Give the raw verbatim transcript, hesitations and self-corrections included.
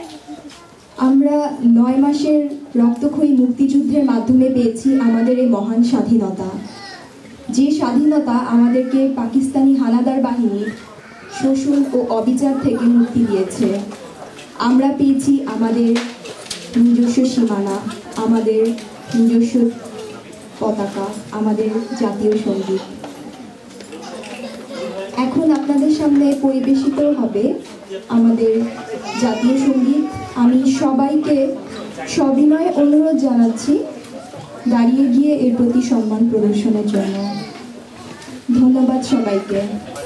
আমরা নয় মাসের রক্তক্ষয়ী মুক্তিযুদ্ধের মাধ্যমে পেয়েছি আমাদের এই মহান স্বাধীনতা, যে স্বাধীনতা আমাদেরকে পাকিস্তানি হানাদার বাহিনীর শোষণ ও অবিচার থেকে মুক্তি দিয়েছে। আমরা পেয়েছি আমাদের নিজস্ব সীমানা, আমাদের নিজস্ব পতাকা, আমাদের জাতীয় সঙ্গীত। এখন আপনাদের সামনে পরিবেশিত হবে আমাদের জাতীয় সঙ্গীত। আমি সবাইকে সবিনয়ে অনুরোধ জানাচ্ছি দাঁড়িয়ে গিয়ে এর প্রতি সম্মান প্রদর্শনের জন্য। ধন্যবাদ সবাইকে।